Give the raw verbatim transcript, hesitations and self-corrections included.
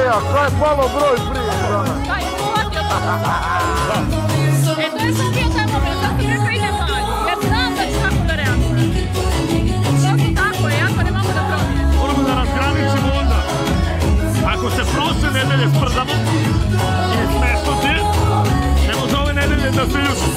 broja, kaj je palo broj prije? Kaj je shvatio to? E, to je sam bio taj moment, sad ti rekao ide van, jer znam da ću tako da reagujem. Prosto tako je, ako ne mogu da promijenim. Moramo da razgraničimo onda. Ako se prošle nedelje sprdamo i smešno ti, ne može ove nedelje da se još